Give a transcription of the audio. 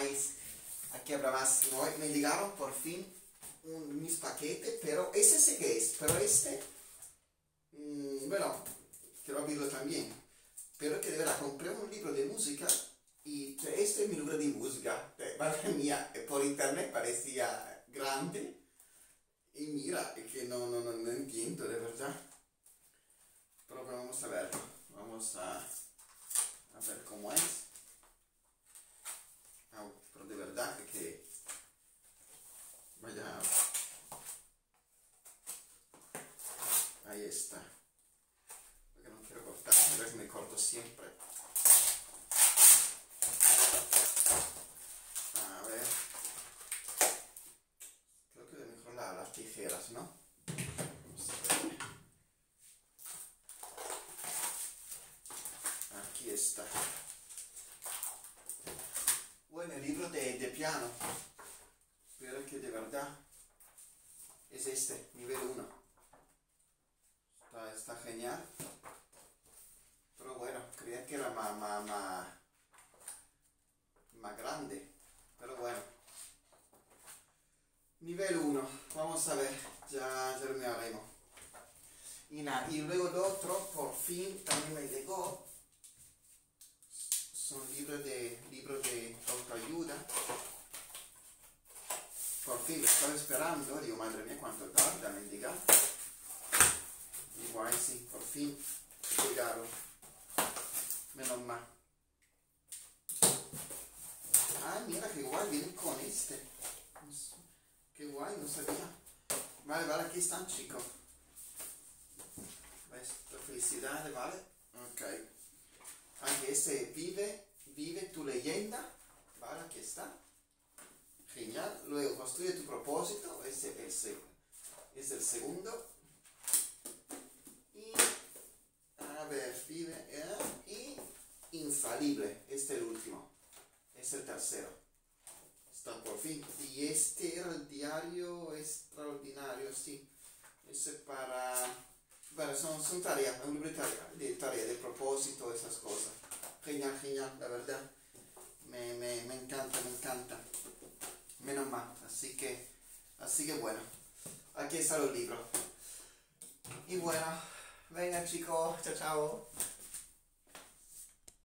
estáis? Aquí habrá más. Me llegaron por fin mis paquetes, pero ese sé que es, pero este, bueno, quiero abrirlo también. Pero que de verdad compré un libro de música y este es mi libro de música. Madre mía, por internet parecía grande y mira, que no entiendo de verdad. Pero vamos a verlo, vamos a ver cómo es. Pero de verdad que vaya, ahí está. Porque no quiero cortar, a ver si me corto siempre. A ver, creo que mejor las tijeras, ¿no? Vamos a ver. Aquí está. Bueno, el libro de piano, pero que de verdad es este, nivel 1. Está genial. Pero bueno, creía que era más grande. Pero bueno. Nivel 1. Vamos a ver. Ya lo haremos. Y nada, y luego el otro, por fin, también me llegó. Son libros de autoayuda. Por fin lo estaba esperando. Digo, madre mía, cuánto tarda, me diga. Igual sí, por fin llegaron. Menos mal. Ay, mira que guay, vienen con este. Qué guay, no sabía. Vale, aquí están, chicos. Esto, felicidades, ¿vale? Ok. Aquí este, vive tu leyenda. Vale, aquí está. Genial. Luego, construye tu propósito. Este es el segundo. Y, a ver, y infalible. Este es el último. Es el tercero. Está por fin. Y este era el diario extraordinario, sí. Ese para... Bueno, son tareas, es un libro de tarea, de propósito, esas cosas. Genial, la verdad. Me encanta. Menos mal. Así que bueno. Aquí están los libros. Y bueno, venga chicos, chao.